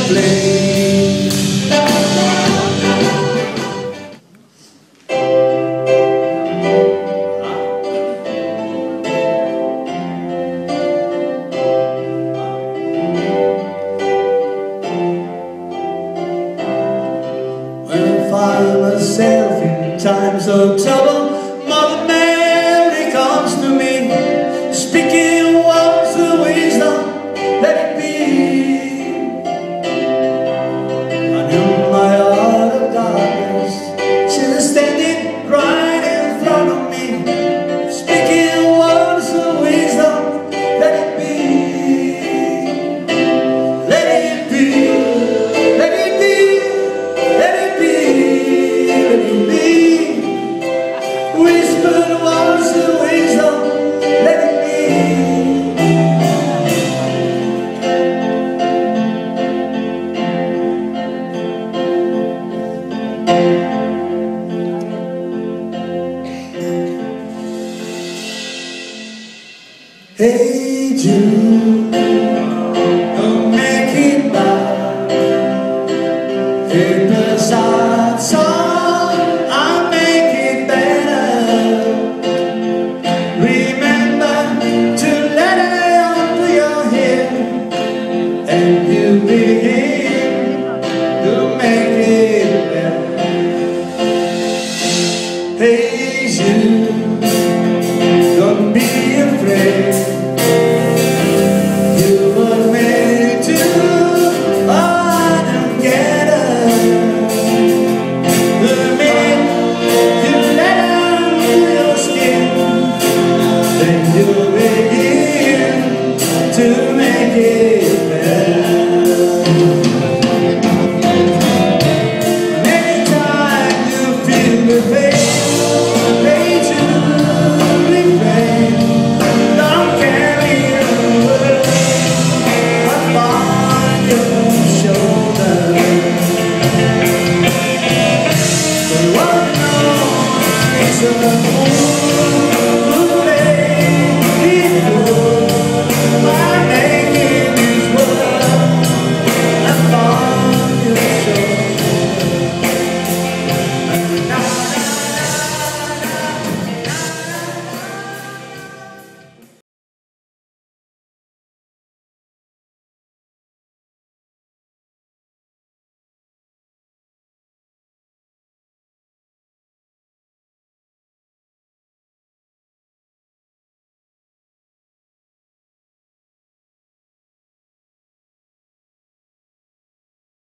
flame. When I find myself in times of trouble, Mother Mary comes to me, speaking words of wisdom, let it be. And in my heart of darkness, she was standing right in front of me, speaking words of wisdom, let it be. Let it be, let it be, let it be, let it be. Whispered words of wisdom, let it be. Hey Jude, don't make it bad. Hey the sad song, I'll make it better. Remember to let it under your hair, and you'll be